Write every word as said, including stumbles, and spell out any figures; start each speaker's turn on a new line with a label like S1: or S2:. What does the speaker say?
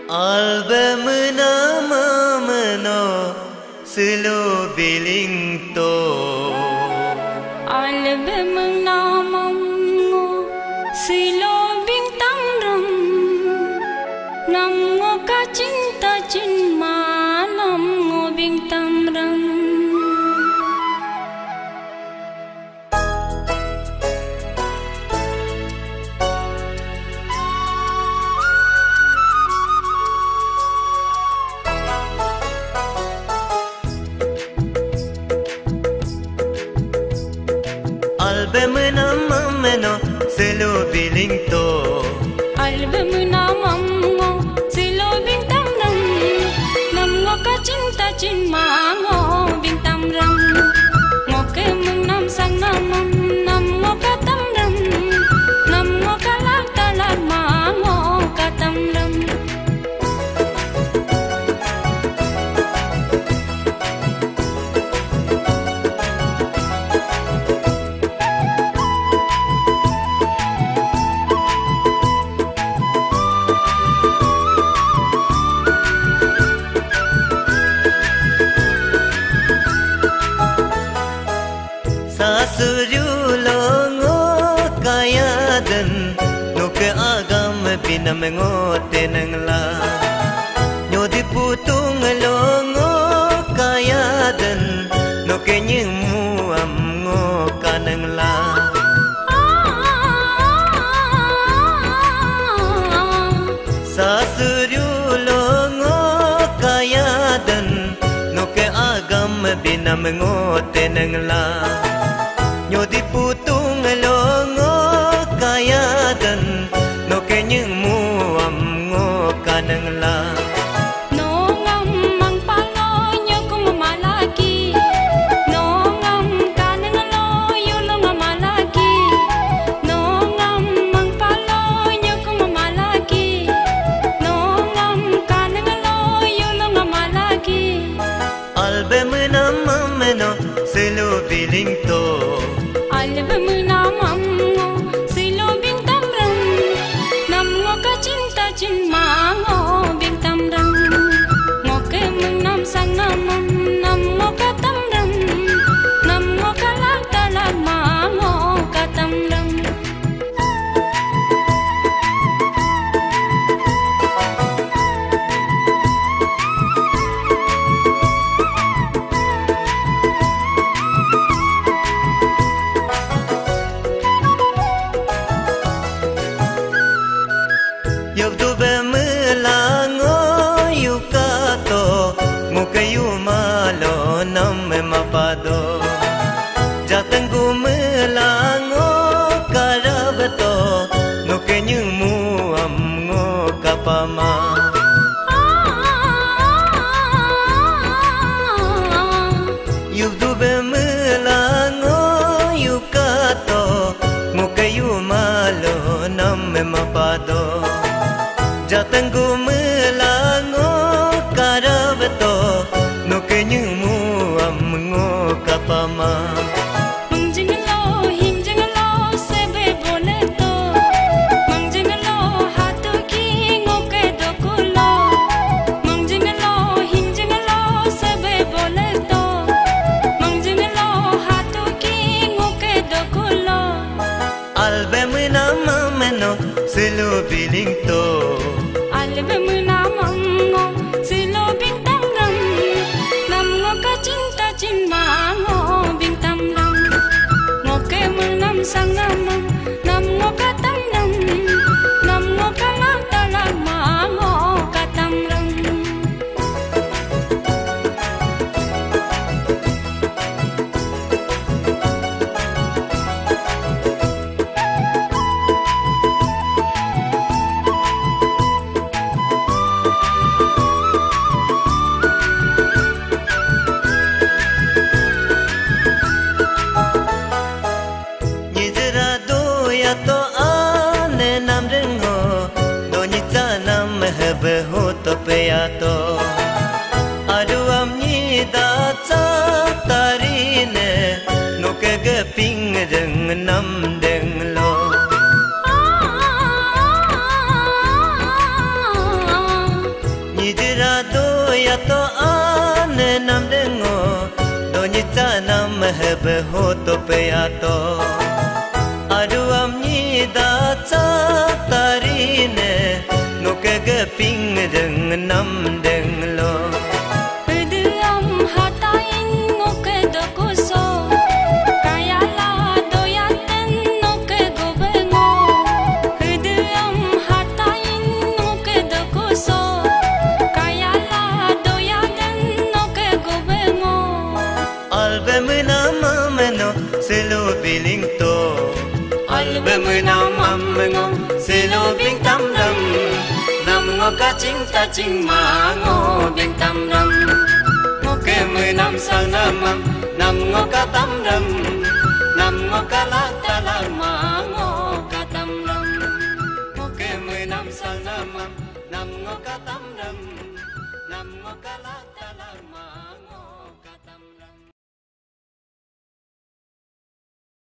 S1: Album nama meno selo biling to.
S2: Album nama mo selo bintang ram. Nam ngo ka cinta cinma nam ngo bintang ram.
S1: Album nama meno selo biling to.
S2: Album nama mo selo bintang ram. Nam ngo ka cinta cinma ngo bintang ram. Ngo ke mung nam sang nam nam ngo ka tam ram. Nam ngo ka lak ta lak ma ngo ka tam ram.
S1: Sasurulongo kayadan nuke agam binam ngote nangla nyodi putung longo kayadan nuke nyemu am ngo kanangla Sasurulongo kayadan nuke agam binam ngote nangla Nyodi putung longo kayadan no kenyeng muam ngo kanang la
S2: No ngam mang palo nyok mamalaki No ngam kanang lo yulong mamalaki No ngam mang palo nyok mamalaki No ngam kanang lo yulong mamalaki
S1: Album nama meno selo biling to
S2: Album nama mo silo bintang ram. Nam ngo ka cinta cinma ngo bintang ram. Ngo ke mung nam sang nam nam ngo ka tam ram. Nam ngo ka lak ta lak ma ngo ka tam ram.
S1: Yobdu be melango yukato mukayu malo nam mapado Jatenggu melango karabato nukenyu muam ngo kapama Yobdu be melango yukato mukayu malo nam mapado Jatenggu melango karabato nukenyu muam ngo kapama
S2: Mangjing lo hingjing lo sebe bole to Mangjing lo hatu ki ngo ke dokulo Mangjing lo hingjing lo sebe bole to Mangjing lo hatu ki ngo ke dokulo
S1: Album nama meno selo biling to
S2: Album nama ngo silo bintang ram Nam ngo ka cinta cinma ngo bintang ram Ngo ke menam sang nam Nam ngo ka tam ram Nam ngo ka lak ta lak ma ngo ka tam ram
S1: Behotopeato Aduam ni da cha tarine no ke geping reng nam deng lo to ane nam dengo doni ta nam hebe ho to pe to adu amni da cha tarine no ke ge ping deng nam deng lo
S2: Hidam hatain ngoke dokuso kaya la doyaten ngoke gobengo Hidam hatain ngoke dokuso kaya la doyaten ngoke gobengo
S1: album nama meno selo biling to album nama mengo selo bing tam dam nam ngo ka ching ta ching ma ngo bing tam dam ngo ke mười năm sang năm nam ngo ka tam dam nam ngo ka la ta la ma ngo ka tam dam ngo ke mười năm sang năm nam ngo ka tam dam nam ngo ka la ta la ma ngo